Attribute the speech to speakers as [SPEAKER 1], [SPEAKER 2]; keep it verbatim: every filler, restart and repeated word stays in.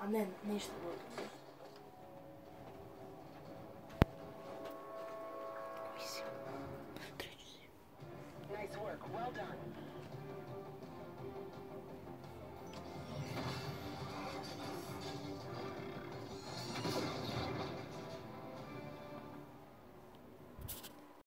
[SPEAKER 1] A ne, ništa bude. Mislim, treću si.
[SPEAKER 2] Nice work, well done.